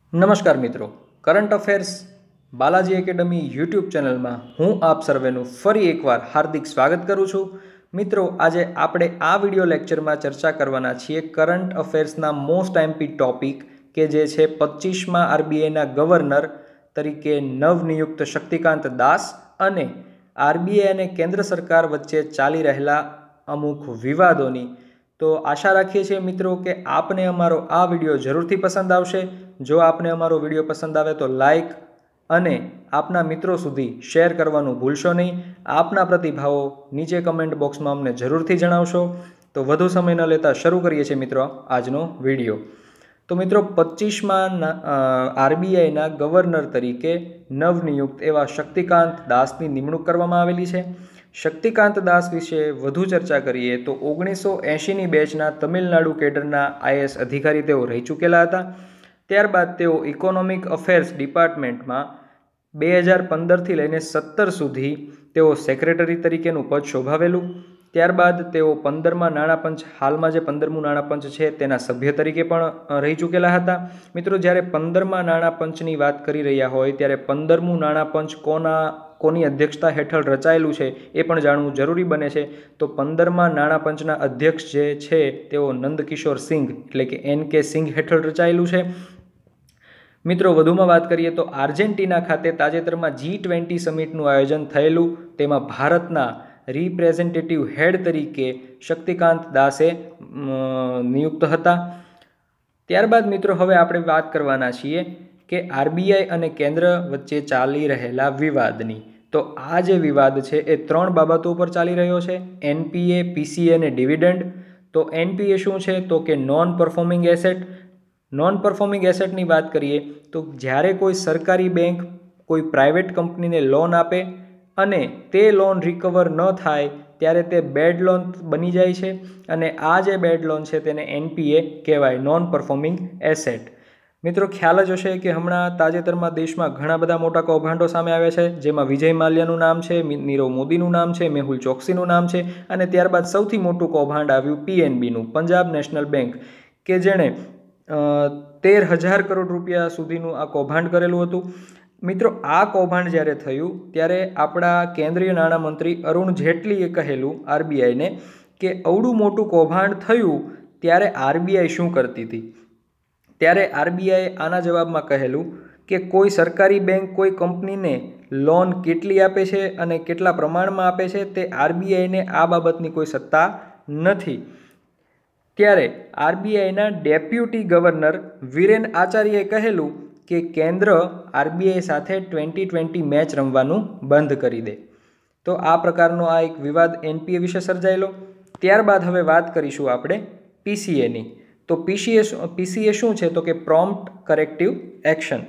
નમસ્કાર મિત્રો, current affairs Balaji academy YouTube ચેનલમાં હું આપ સર્વેનું ફરી એકવાર હાર્દિક સ્વાગત કરું છું. મિત્રો, આજે આપણે આ વિડિયો લેક્ચરમાં ચર્ચા કરવાના છીએ કરંટ અફેર્સના મોસ્ટ આઈએમપી ટોપિક કે જે છે 25મા આરબીઆઈના ગવર્નર તરીકે નવનિયુક્ત શક્તિકાંત દાસ અને આરબીઆઈ અને કેન્દ્ર સરકાર વચ્ચે ચાલી રહેલા અમુક વિવાદોની. તો આશા રાખીએ છીએ મિત્રો કે આપને અમારો આ વિડીયો જરૂરથી પસંદ આવશે. જો આપને અમારો વિડીયો પસંદ આવે તો લાઈક અને આપના મિત્રો સુધી શેર કરવાનું ભૂલશો નહીં. આપના પ્રતિભાવો નીચે કમેન્ટ બોક્સમાં અમને જરૂરથી જણાવશો. તો વધુ સમય ન લેતા શરૂ કરીએ છીએ મિત્રો આજનો વિડીયો. તો મિત્રો, 25મા આરબીઆઈના ગવર્નર તરીકે નવનિયુક્ત એવા શક્તિકાંત દાસની નિમણૂક કરવામાં આવેલી છે. શક્તિકાંત દાસ વિશે વધુ ચર્ચા કરીએ તો 1980ની બેચના તમિલનાડુ કેડરના આઈએએસ અધિકારી તેઓ રહી ચૂકેલા હતા. ત્યારબાદ તેઓ ઇકોનોમિક અફેર્સ ડિપાર્ટમેન્ટમાં 2015થી લઈને 17 સુધી તેઓ સેક્રેટરી તરીકેનું પદ શોભાવેલું. ત્યારબાદ તેઓ 15મા નાણાપંચ, હાલમાં જે 15મું નાણાપંચ છે તેના સભ્ય તરીકે પણ રહી ચૂકેલા હતા. મિત્રો, જ્યારે 15મા નાણાપંચની વાત કરી રહ્યા હોય ત્યારે 15મું નાણાપંચ કોની અધ્યક્ષતા હેઠળ રચાયેલું છે એ પણ જાણવું જરૂરી બને છે. તો 15મા નાણાપંચના અધ્યક્ષ જે છે તેઓ નંદકિશોર સિંઘ એટલે કે NK સિંઘ હેઠળ રચાયેલું છે. મિત્રો, વધુમાં વાત કરીએ તો આર્જેન્ટિના ખાતે તાજેતરમાં G20 સમિટનું આયોજન થયેલું. તેમાં ભારતના રિપ્રેઝેન્ટેટિવ હેડ તરીકે શક્તિકાંત દાસે નિયુક્ત હતા. ત્યારબાદ મિત્રો, હવે આપણે વાત કરવાના છીએ કે આરબીઆઈ અને કેન્દ્ર વચ્ચે ચાલી રહેલા વિવાદની. તો આ જે વિવાદ છે એ 3 બાબતો પર ચાલી રહ્યો છે: NPA, PCA અને ડિવિડન્ડ. તો NPA શું છે? તો કે non performing asset. Non performing એસેટની વાત કરીએ તો જ્યારે કોઈ સરકારી બેંક કોઈ પ્રાઇવેટ કંપનીને લોન આપે અને તે લોન રિકવર ન થાય ત્યારે તે બેડ લોન બની જાય છે અને આ જે બેડ લોન છે તેને NPA કહેવાય, નોન પરફોર્મિંગ એસેટ. મિત્રો, ખ્યાલ જ હશે કે હમણાં તાજેતરમાં દેશમાં ઘણા બધા મોટા કૌભાંડો સામે આવ્યા છે, જેમાં વિજય માલ્યાનું નામ છે, નીરવ મોદીનું નામ છે, મેહુલ ચોકસીનું નામ છે અને ત્યારબાદ સૌથી મોટું કૌભાંડ આવ્યું PNBનું, પંજાબ નેશનલ બેંક, કે જેણે 13,000 કરોડ રૂપિયા સુધીનું આ કૌભાંડ કરેલું હતું. મિત્રો, આ કૌભાંડ જ્યારે થયું ત્યારે આપણા કેન્દ્રીય નાણામંત્રી અરુણ જેટલીએ કહેલું આરબીઆઈને કે અવડું મોટું કૌભાંડ થયું ત્યારે આરબીઆઈ શું કરતી હતી. ત્યારે આરબીઆઈએ આના જવાબમાં કહેલું કે કોઈ સરકારી બેંક કોઈ કંપનીને લોન કેટલી આપે છે અને કેટલા પ્રમાણમાં આપે છે તે આરબીઆઈને આ બાબતની કોઈ સત્તા નથી. ત્યારે આરબીઆઈના ડેપ્યુટી ગવર્નર વિરેન આચાર્યએ કહેલું કે કેન્દ્ર આરબીઆઈ સાથે 2020 મેચ રમવાનું બંધ કરી દે. તો આ પ્રકારનો આ એક વિવાદ NPA વિશે સર્જાયેલો. ત્યારબાદ હવે વાત કરીશું આપણે PCAની. તો PCA શું છે? તો કે પ્રોમ્પ્ટ કરેક્ટિવ એક્શન.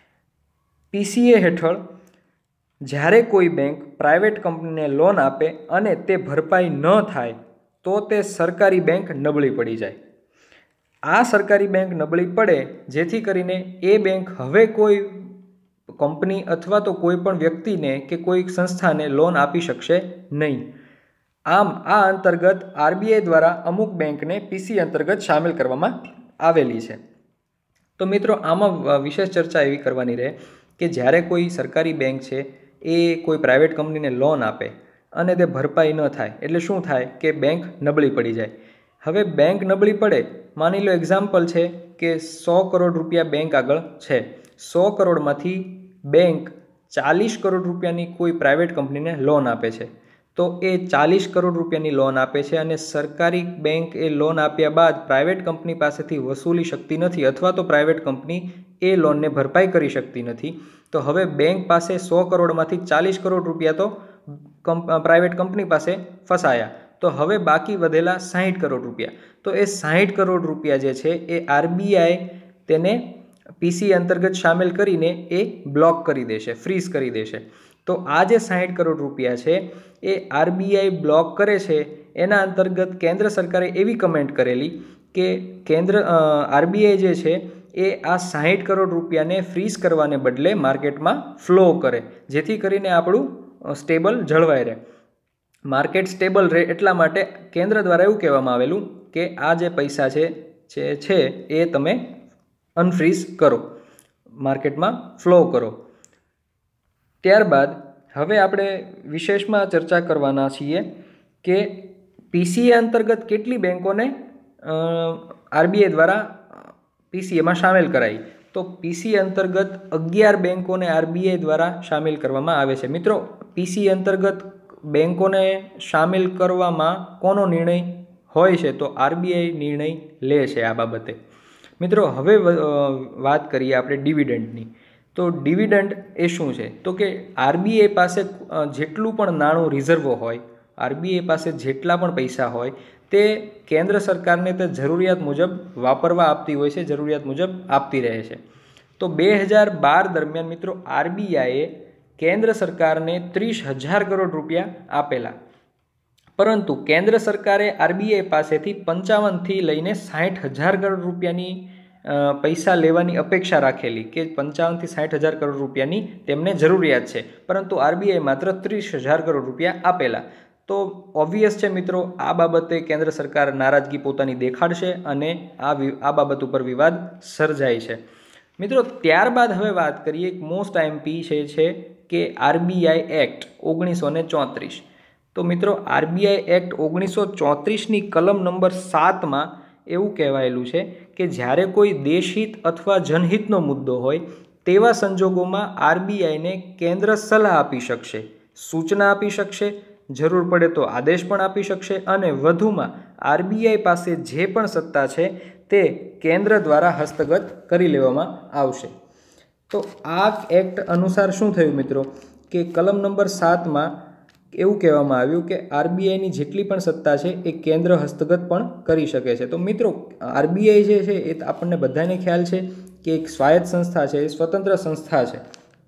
PCA હેઠળ જ્યારે કોઈ બેંક પ્રાઇવેટ કંપનીને લોન આપે અને તે ભરપાઈ ન થાય તો તે સરકારી બેંક નબળી પડી જાય. આ સરકારી બેંક નબળી પડે જેથી કરીને એ બેંક હવે કોઈ કંપની અથવા તો કોઈ પણ વ્યક્તિને કે કોઈ સંસ્થાને લોન આપી શકશે નહીં. આમ આ અંતર્ગત આરબીઆઈ દ્વારા અમુક બેંકને PCA અંતર્ગત સામેલ કરવામાં આવેલી છે. તો મિત્રો, આમાં વિશેષ ચર્ચા એવી કરવાની રહે કે જ્યારે કોઈ સરકારી બેંક છે એ કોઈ પ્રાઇવેટ કંપનીને લોન આપે અને તે ભરપાઈ ન થાય એટલે શું થાય કે બેંક નબળી પડી જાય. હવે બેંક નબળી પડે, માની લો એક્ઝામ્પલ છે કે 100 કરોડ રૂપિયા બેંક આગળ છે. 100 કરોડમાંથી બેંક 40 કરોડ રૂપિયાની કોઈ પ્રાઇવેટ કંપનીને લોન આપે છે. તો એ 40 કરોડ રૂપિયાની લોન આપે છે અને સરકારી બેંક એ લોન આપ્યા બાદ પ્રાઇવેટ કંપની પાસેથી વસૂલી શકતી નથી અથવા તો પ્રાઇવેટ કંપની એ લોનને ભરપાઈ કરી શકતી નથી. તો હવે બેંક પાસે 100 કરોડમાંથી 40 કરોડ રૂપિયા તો પ્રાઇવેટ કંપની પાસે ફસાયા. તો હવે બાકી વધેલા 60 કરોડ રૂપિયા. તો એ 60 કરોડ રૂપિયા જે છે એ આરબીઆઈ તેને PCA અંતર્ગત સામેલ કરીને એ બ્લોક કરી દેશે, ફ્રીઝ કરી દેશે. તો આ જે 60 કરોડ રૂપિયા છે એ આરબીઆઈ બ્લોક કરે છે. એના અંતર્ગત કેન્દ્ર સરકારે એવી કમેન્ટ કરેલી કે આરબીઆઈ જે છે એ આ 60 કરોડ રૂપિયાને ફ્રીઝ કરવાને બદલે માર્કેટમાં ફ્લો કરે, જેથી કરીને આપણું સ્ટેબલ જળવાઈ રહે, માર્કેટ સ્ટેબલ રહે. એટલા માટે કેન્દ્ર દ્વારા એવું કહેવામાં આવેલું કે આ જે પૈસા છે એ તમે અનફ્રીઝ કરો. માર્કેટમાં ફ્લો કરો। ત્યારબાદ હવે આપણે વિશેષમાં ચર્ચા કરવાના છીએ કે પીસીએ અંતર્ગત કેટલી બેંકોને આરબીઆઈ દ્વારા પીસીએમાં સામેલ કરાઈ। તો પીસીએ અંતર્ગત 11 બેંકોને આરબીઆઈ દ્વારા સામેલ કરવામાં આવે છે। મિત્રો, પીસીએ અંતર્ગત બેંકોને સામેલ કરવામાં કોનો નિર્ણય હોય છે? તો આરબીઆઈ નિર્ણય લે છે આ બાબતે। મિત્રો, હવે વાત કરીએ આપણે ડિવિડન્ડની। તો ડિવિડન્ડ એ શું છે? તો કે આરબીઆઈ પાસે જેટલું પણ નાણું રિઝર્વ હોય, આરબીઆઈ પાસે જેટલા પણ પૈસા હોય તે કેન્દ્ર સરકારને તે જરૂરિયાત મુજબ વાપરવા આપતી હોય છે, જરૂરિયાત મુજબ આપતી રહે છે। તો 2012 દરમિયાન મિત્રો આરબીઆઈએ કેન્દ્ર સરકારને 30,000 કરોડ રૂપિયા આપેલા, પરંતુ કેન્દ્ર સરકારે આરબીઆઈ પાસેથી 55થી લઈને 60,000 કરોડ રૂપિયાની પૈસા લેવાની અપેક્ષા રાખેલી કે 55થી 60,000 કરોડ રૂપિયાની તેમને જરૂરિયાત છે, પરંતુ આરબીઆઈ માત્ર 30,000 કરોડ રૂપિયા આપેલા। તો ઓબ્વિયસ છે મિત્રો, આ બાબતે કેન્દ્ર સરકાર નારાજગી પોતાની દેખાડશે અને આ બાબત ઉપર વિવાદ સર્જાય છે। મિત્રો, ત્યારબાદ હવે વાત કરીએ એક મોસ્ટ આઈએમપી છે કે આરબીઆઈ એક્ટ 1934। તો મિત્રો, આરબીઆઈ એક્ટ 1934ની કલમ નંબર 7માં એવું કહેવાયેલું છે કે જ્યારે કોઈ દેશહિત અથવા જનહિતનો મુદ્દો હોય તેવા સંજોગોમાં આરબીઆઈને કેન્દ્ર સલાહ આપી શકશે, સૂચના આપી શકશે, જરૂર પડે તો આદેશ પણ આપી શકશે અને વધુમાં આરબીઆઈ પાસે જે પણ સત્તા છે તે કેન્દ્ર દ્વારા હસ્તગત કરી લેવામાં આવશે। તો આ એક્ટ અનુસાર શું થયું મિત્રો કે કલમ નંબર 7માં એવું કહેવામાં આવ્યું કે આરબીઆઈની જેટલી પણ સત્તા છે એ કેન્દ્ર હસ્તગત પણ કરી શકે છે। તો મિત્રો, આરબીઆઈ જે છે એ આપણને બધાને ખ્યાલ છે કે એક સ્વાયત્ત સંસ્થા છે, સ્વતંત્ર સંસ્થા છે।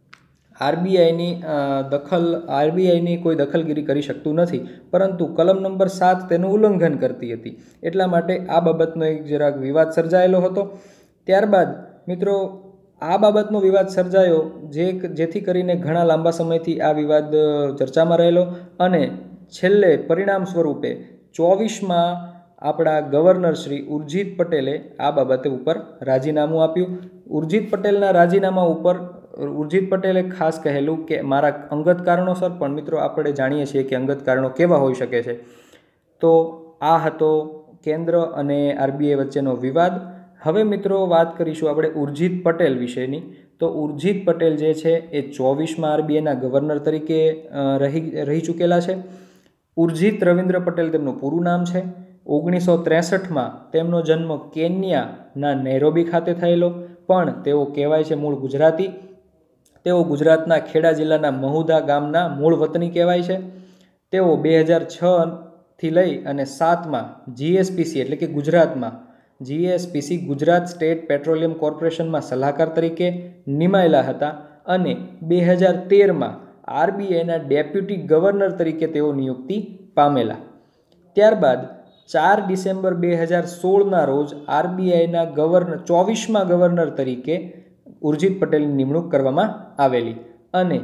આરબીઆઈની કોઈ દખલગીરી કરી શકતું નથી, પરંતુ કલમ નંબર 7 તેનું ઉલ્લંઘન કરતી હતી, એટલા માટે આ બાબતનો એક જરાક વિવાદ સર્જાયેલો હતો। ત્યારબાદ મિત્રો આ બાબતનો વિવાદ સર્જાયો જેથી કરીને ઘણા લાંબા સમયથી આ વિવાદ ચર્ચામાં રહેલો અને છેલ્લે પરિણામ સ્વરૂપે 24માં આપણા ગવર્નર શ્રી ઉર્જિત પટેલે આ બાબતે ઉપર રાજીનામું આપ્યું। ઉર્જિત પટેલના રાજીનામા ઉપર ઉર્જિત પટેલે ખાસ કહેલું કે મારા અંગત કારણોસર, પણ મિત્રો આપણે જાણીએ છીએ કે અંગત કારણો કેવા હોઈ શકે છે। તો આ હતો કેન્દ્ર અને આરબીઆઈ વચ્ચેનો વિવાદ। હવે મિત્રો વાત કરીશું આપણે ઉર્જિત પટેલ વિશેની। તો ઉર્જિત પટેલ જે છે એ 24માં આરબીઆઈના ગવર્નર તરીકે રહી ચૂકેલા છે। ઉર્જિત રવિન્દ્ર પટેલ તેમનું પૂરું નામ છે। 1963માં તેમનો જન્મ કેન્યાના નૈરોબી ખાતે થયેલો, પણ તેઓ કહેવાય છે મૂળ ગુજરાતી। તેઓ ગુજરાતના ખેડા જિલ્લાના મહુધા ગામના મૂળ વતની કહેવાય છે। તેઓ 2006થી લઈ અને 7માં જીએસપીસી એટલે કે ગુજરાતમાં જીએસપીસી ગુજરાત સ્ટેટ પેટ્રોલિયમ કોર્પોરેશનમાં સલાહકાર તરીકે નિમાયેલા હતા અને 2013માં આરબીઆઈના ડેપ્યુટી ગવર્નર તરીકે તેઓ નિયુક્તિ પામેલા। ત્યારબાદ 4 ડિસેમ્બર 2016ના રોજ આરબીઆઈના 24માં ગવર્નર તરીકે ઉર્જિત પટેલની નિમણૂક કરવામાં આવેલી અને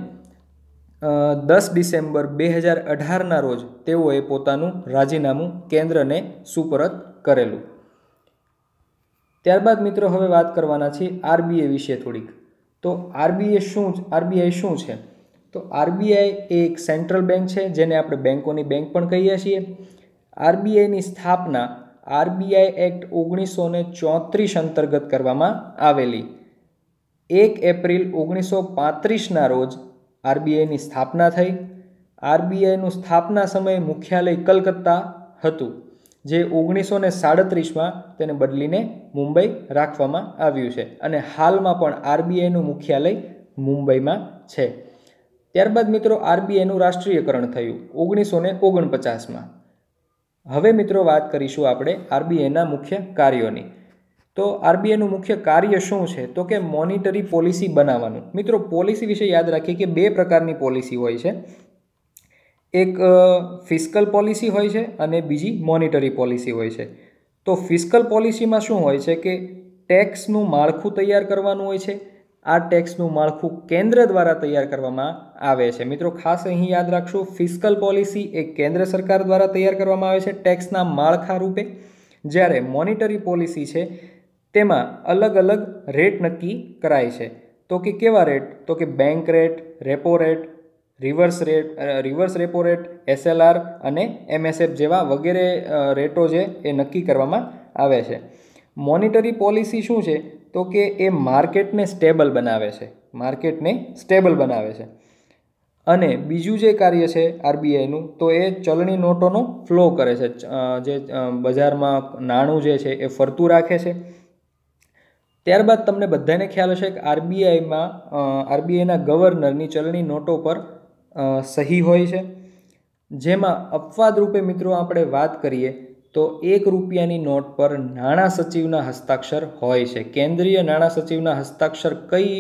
10 ડિસેમ્બર 2018ના રોજ તેઓએ પોતાનું રાજીનામું કેન્દ્રને સુપરત કરેલું। ત્યારબાદ મિત્રો હવે વાત કરવાના છીએ આરબીઆઈ વિશે થોડીક। તો આરબીઆઈ શું છે? તો આરબીઆઈ એક સેન્ટ્રલ બેંક છે, જેને આપણે બેંકોની બેંક પણ કહીએ છીએ। આરબીઆઈની સ્થાપના આરબીઆઈ એક્ટ 1934 અંતર્ગત કરવામાં આવેલી। 1 એપ્રિલ 1935ના રોજ આરબીઆઈની સ્થાપના થઈ। આરબીઆઈનું સ્થાપના સમયે મુખ્યાલય કલકત્તા હતું, જે 1937માં તેને બદલીને મુંબઈ રાખવામાં આવ્યું છે અને હાલમાં પણ આરબીઆઈનું મુખ્યાલય મુંબઈમાં છે। ત્યારબાદ મિત્રો આરબીઆઈનું રાષ્ટ્રીયકરણ થયું 1949માં। હવે મિત્રો વાત કરીશું આપણે આરબીઆઈના મુખ્ય કાર્યોની। તો આરબીઆઈનું મુખ્ય કાર્ય શું છે? તો કે મોનિટરી પોલિસી બનાવવાનું। મિત્રો, પોલિસી વિશે યાદ રાખીએ કે 2 પ્રકારની પોલિસી હોય છે, એક ફિસ્કલ પોલિસી હોય છે અને બીજી મોનિટરી પોલિસી હોય છે। તો ફિસ્કલ પોલિસીમાં શું હોય છે કે ટેક્સનું માળખું તૈયાર કરવાનું હોય છે। આ ટેક્સનું માળખું કેન્દ્ર દ્વારા તૈયાર કરવામાં આવે છે। મિત્રો ખાસ અહીં યાદ રાખશો, ફિસ્કલ પોલિસી એ કેન્દ્ર સરકાર દ્વારા તૈયાર કરવામાં આવે છે ટેક્સના માળખા રૂપે, જ્યારે મોનિટરી પોલિસી છે તેમાં અલગ અલગ રેટ નક્કી કરાય છે। तो कि केवा रेट, तो कि bank rate, repo rate, reverse repo rate, SLR અને MSF જેવા વગેરે રેટો છે એ નક્કી કરવામાં આવે છે। મોનિટરી પોલિસી શું છે, તો કે એ માર્કેટને સ્ટેબલ બનાવે છે। અને બીજું જે કાર્ય છે આરબીઆઈનું, તો એ ચલણી નોટોનો ફ્લો કરે છે, જે બજારમાં નાણું જે છે એ ફરતું રાખે છે। ત્યારબાદ તમને બધાને ખ્યાલ હશે કે આરબીઆઈના ગવર્નરની ચલણી નોટો પર સહી હોય છે, જેમાં અપવાદ રૂપે મિત્રો આપણે વાત કરીએ તો ₹1 નોટ પર નાણાં સચિવના હસ્તાક્ષર હોય છે। કેન્દ્રીય નાણાં સચિવના હસ્તાક્ષર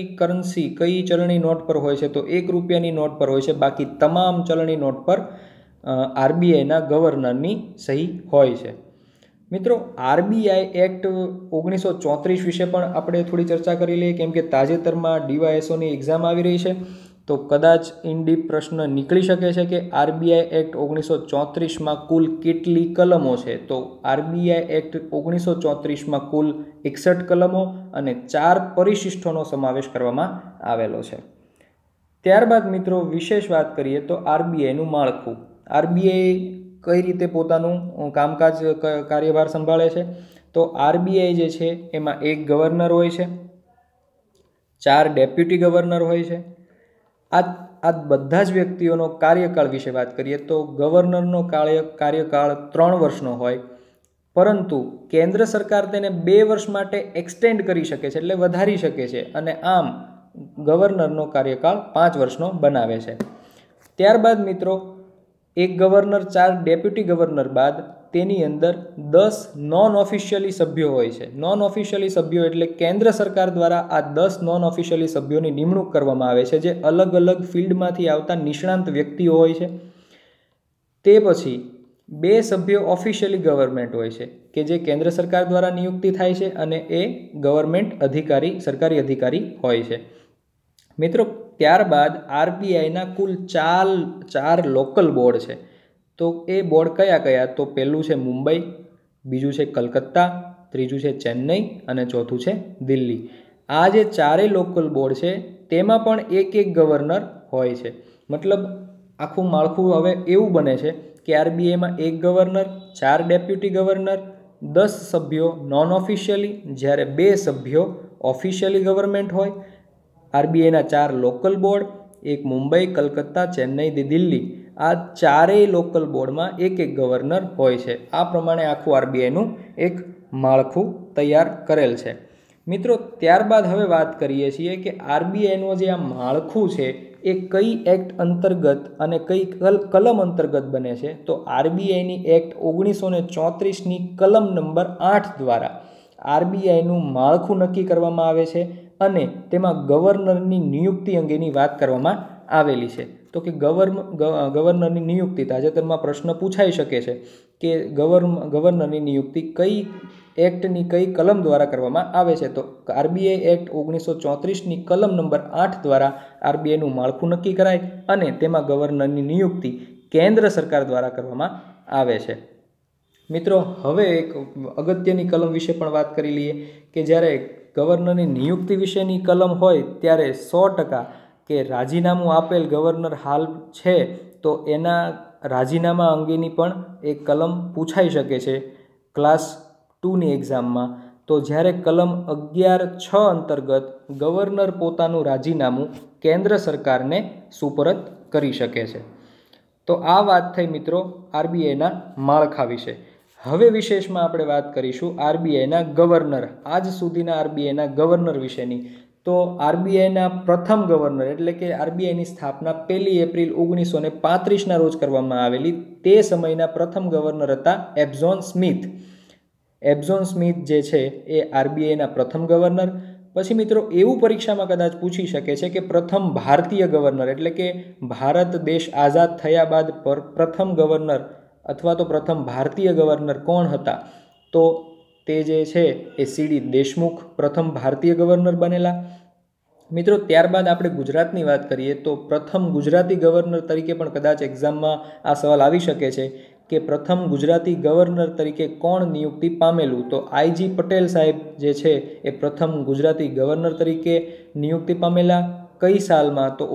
કઈ ચલણી નોટ પર હોય છે, તો ₹1 નોટ પર હોય છે। બાકી તમામ ચલણી નોટ પર આરબીઆઈના ગવર્નરની સહી હોય છે। મિત્રો, RBI એક્ટ 1934 વિશે પણ આપણે થોડી ચર્ચા કરી લઈએ, કેમ કે તાજેતરમાં DYSOની એક્ઝામ આવી રહી છે, તો કદાચ ઇન ડીપ પ્રશ્ન નીકળી શકે છે કે RBI એક્ટ 1934માં કુલ કેટલી કલમો છે। તો RBI એક્ટ 1934માં કુલ 61 કલમો અને 4 પરિશિષ્ટોનો સમાવેશ કરવામાં આવેલો છે। ત્યારબાદ મિત્રો વિશેષ વાત કરીએ તો આરબીઆઈનું માળખું, આરબીઆઈ કઈ રીતે પોતાનું કામકાજ કાર્યભાર સંભાળે છે, તો આરબીઆઈ જે છે એમાં એક ગવર્નર હોય છે, 4 ડેપ્યુટી ગવર્નર હોય છે। આ બધા જ વ્યક્તિઓનો કાર્યકાળ વિશે વાત કરીએ તો ગવર્નરનો કાર્યકાળ 3 વર્ષનો હોય, પરંતુ કેન્દ્ર સરકાર તેને 2 વર્ષ માટે એક્સટેન્ડ કરી શકે છે, એટલે વધારી શકે છે, અને આમ ગવર્નરનો કાર્યકાળ 5 વર્ષનો બનાવે છે। ત્યારબાદ મિત્રો એક ગવર્નર, 4 ડેપ્યુટી ગવર્નર બાદ તેની અંદર 10 નોન ઓફિશિયલી સભ્યો હોય છે। નોન ઓફિશિયલી સભ્યો એટલે કેન્દ્ર સરકાર દ્વારા આ 10 નોન ઓફિશિયલી સભ્યોની નિમણૂક કરવામાં આવે છે, જે અલગ અલગ ફિલ્ડમાંથી આવતા નિષ્ણાંત વ્યક્તિઓ હોય છે। તે પછી 2 સભ્યો ઓફિશિયલી ગવર્મેન્ટ હોય છે, કે જે કેન્દ્ર સરકાર દ્વારા નિયુક્તિ થાય છે, અને એ ગવર્મેન્ટ સરકારી અધિકારી હોય છે। મિત્રો, ત્યારબાદ આરબીઆઈના કુલ 4 લોકલ બોર્ડ છે। તો એ બોર્ડ કયા? તો પહેલું છે મુંબઈ, બીજું છે કલકત્તા, ત્રીજું છે ચેન્નઈ અને ચોથું છે દિલ્હી। આ જે 4 લોકલ બોર્ડ છે તેમાં પણ એક ગવર્નર હોય છે। મતલબ આખું માળખું હવે એવું બને છે કે આરબીઆઈમાં એક ગવર્નર, 4 ડેપ્યુટી ગવર્નર, 10 સભ્યો નોન ઓફિશિયલી, જ્યારે 2 સભ્યો ઓફિશિયલી ગવર્મેન્ટ હોય, આરબીઆઈના 4 લોકલ બોર્ડ, એક મુંબઈ, કલકત્તા, ચેન્નઈ, દિલ્હી, આ 4 લોકલ બોર્ડમાં એક ગવર્નર હોય છે। આ પ્રમાણે આખું આરબીઆઈનું એક માળખું તૈયાર કરેલ છે। મિત્રો, ત્યારબાદ હવે વાત કરીએ છીએ કે આરબીઆઈનું જે આ માળખું છે એ કઈ એક્ટ અંતર્ગત અને કઈ કલમ અંતર્ગત બને છે, તો આરબીઆઈની એક્ટ 1934ની કલમ નંબર 8 દ્વારા આરબીઆઈનું માળખું નક્કી કરવામાં આવે છે, અને તેમાં ગવર્નરની નિયુક્તિ અંગેની વાત કરવામાં આવેલી છે। તો કે ગવર્નરની નિયુક્તિ, તાજેતરમાં પ્રશ્ન પૂછાઈ શકે છે કે ગવર્નરની નિયુક્તિ કઈ એક્ટની કઈ કલમ દ્વારા કરવામાં આવે છે, તો આરબીઆઈ એક્ટ 1934ની કલમ નંબર 8 દ્વારા આરબીઆઈનું માળખું નક્કી કરાય, અને તેમાં ગવર્નરની નિયુક્તિ કેન્દ્ર સરકાર દ્વારા કરવામાં આવે છે। મિત્રો, હવે એક અગત્યની કલમ વિશે પણ વાત કરી લઈએ કે જ્યારે ગવર્નરની નિયુક્તિ વિશેની કલમ હોય ત્યારે 100% કે રાજીનામું આપેલ ગવર્નર હાલ છે તો એના રાજીનામા અંગેની પણ એક કલમ પૂછાઈ શકે છે ક્લાસ 2ની એક્ઝામમાં। તો જ્યારે કલમ 11(6) અંતર્ગત ગવર્નર પોતાનું રાજીનામું કેન્દ્ર સરકારને સુપરત કરી શકે છે। તો આ વાત થઈ મિત્રો આરબીઆઈના માળખા વિશે। હવે વિશેષમાં આપણે વાત કરીશું આરબીઆઈના ગવર્નર, આજ સુધીના આરબીઆઈના ગવર્નર વિશેની। તો આરબીઆઈના પ્રથમ ગવર્નર એટલે કે આરબીઆઈની સ્થાપના 1 એપ્રિલ 1935ના રોજ કરવામાં આવેલી, તે સમયના પ્રથમ ગવર્નર હતા એબઝોન સ્મિથ। એબઝોન સ્મિથ જે છે એ આરબીઆઈના પ્રથમ ગવર્નર। પછી મિત્રો એવું પરીક્ષામાં કદાચ પૂછી શકે છે કે પ્રથમ ભારતીય ગવર્નર એટલે કે ભારત દેશ આઝાદ થયા બાદ પ્રથમ ગવર્નર અથવા તો પ્રથમ ભારતીય ગવર્નર કોણ હતા, તો તે જે છે એ સીડી દેશમુખ પ્રથમ ભારતીય ગવર્નર બનેલા। મિત્રો, ત્યારબાદ આપણે ગુજરાતની વાત કરીએ તો પ્રથમ ગુજરાતી ગવર્નર તરીકે પણ કદાચ એક્ઝામમાં આ સવાલ આવી શકે છે કે પ્રથમ ગુજરાતી ગવર્નર તરીકે કોણ નિયુક્તિ પામેલું? તો આઈજી પટેલ સાહેબ જે છે એ પ્રથમ ગુજરાતી ગવર્નર તરીકે નિયુક્તિ પામેલા. કઈ સાલમાં? તો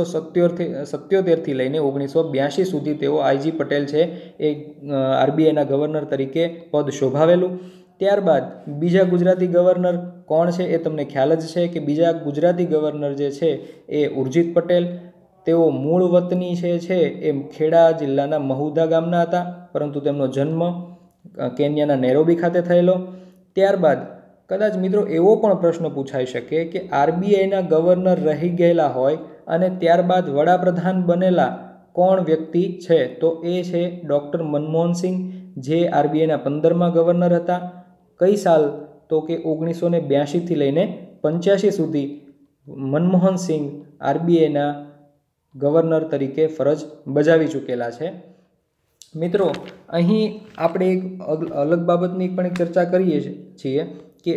1977થી લઈને 1982 સુધી તેઓ આઈજી પટેલ છે એ આરબીઆઈના ગવર્નર તરીકે પદ શોભાવેલું. ત્યારબાદ બીજા ગુજરાતી ગવર્નર કોણ છે એ તમને ખ્યાલ જ છે કે બીજા ગુજરાતી ગવર્નર જે છે એ ઉર્જિત પટેલ. તેઓ મૂળ વતની છે એ ખેડા જિલ્લાના મહુધા ગામના હતા, પરંતુ તેમનો જન્મ કેન્યાના નૈરોબી ખાતે થયેલો. ત્યારબાદ કદાચ મિત્રો એવો પણ પ્રશ્ન પૂછાઈ શકે કે આરબીઆઈના ગવર્નર રહી ગયેલા હોય અને ત્યારબાદ વડાપ્રધાન બનેલા કોણ વ્યક્તિ છે? તો એ છે ડૉક્ટર મનમોહનસિંહ, જે આરબીઆઈના 15મા ગવર્નર હતા. કઈ સાલ? તો કે 1982થી લઈને 85 સુધી મનમોહનસિંહ આરબીઆઈના ગવર્નર તરીકે ફરજ બજાવી ચૂકેલા છે. મિત્રો, અહીં આપણે એક અલગ બાબતની પણ એક ચર્ચા કરીએ છીએ કે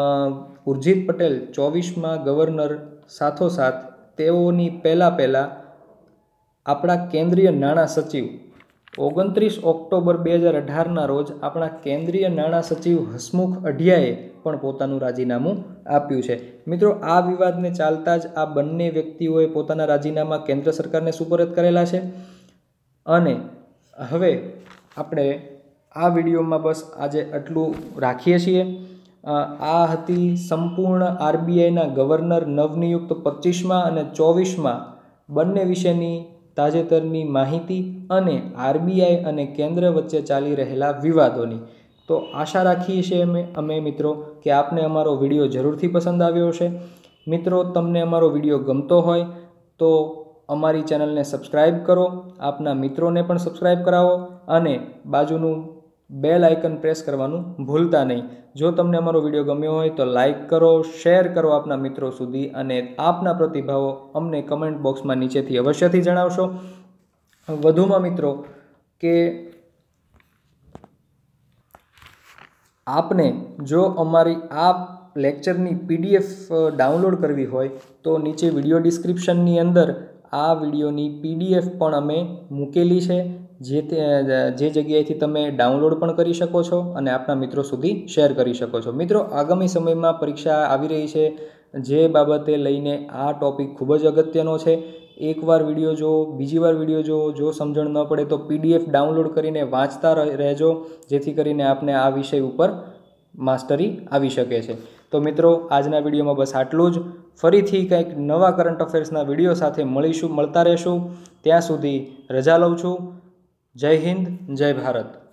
ઉર્જિત પટેલ 24મા ગવર્નર સાથોસાથ તેઓની પહેલાં આપણા કેન્દ્રીય નાણાં સચિવ 29 ઓક્ટોબર 2018ના રોજ આપણા કેન્દ્રીય નાણાં સચિવ હસમુખ અઢિયાએ પણ પોતાનું રાજીનામું આપ્યું છે. મિત્રો, આ વિવાદને ચાલતા જ આ બંને વ્યક્તિઓએ પોતાના રાજીનામા કેન્દ્ર સરકારને સુપરત કરેલા છે. અને હવે આપણે આ વિડીયોમાં બસ આજે આટલું રાખીએ છીએ. આ હતી સંપૂર્ણ આરબીઆઈના ગવર્નર નવનિયુક્ત 25મા અને 24મા બંને વિશેની તાજેતરની માહિતી અને આરબીઆઈ અને કેન્દ્ર વચ્ચે ચાલી રહેલા વિવાદોની. તો આશા રાખીએ છીએ અમે મિત્રો કે આપને અમારો વિડીયો જરૂરથી પસંદ આવ્યો હશે. મિત્રો, તમને અમારો વિડીયો ગમતો હોય તો અમારી ચેનલને સબસ્ક્રાઈબ કરો, આપના મિત્રોને પણ સબસ્ક્રાઈબ કરાવો અને બાજુનું બેલ આઇકન પ્રેસ કરવાનું ભૂલતા નહીં. જો તમને અમારો વિડીયો ગમ્યો હોય તો લાઈક કરો, શેર કરો આપના મિત્રો સુધી અને આપના પ્રતિભાવો અમને કમેન્ટ બોક્સમાં નીચેથી અવશ્યથી જણાવશો. વધુમાં મિત્રો કે આપને જો અમારી આ લેક્ચરની પીડીએફ ડાઉનલોડ કરવી હોય તો નીચે વિડીયો ડિસ્ક્રિપ્શનની અંદર આ વિડીયોની પીડીએફ પણ અમે મૂકેલી છે, જે જગ્યાએથી તમે ડાઉનલોડ પણ કરી શકો છો અને આપના મિત્રો સુધી શેર કરી શકો છો. મિત્રો, આગામી સમયમાં પરીક્ષા આવી રહી છે, જે બાબતે લઈને આ ટૉપિક ખૂબ જ અગત્યનો છે. એકવાર વિડીયો જુઓ, બીજી વાર વિડીયો જુઓ, જો સમજણ ન પડે તો પીડીએફ ડાઉનલોડ કરીને વાંચતા રહેજો, જેથી કરીને આપને આ વિષય ઉપર માસ્ટરી આવી શકે છે. તો મિત્રો, આજના વિડીયોમાં બસ આટલું જ. ફરીથી કંઈક નવા કરંટ અફેર્સના વિડીયો સાથે મળતા રહેશું. ત્યાં સુધી રજા લઉં છું. જય હિન્દ, જય ભારત.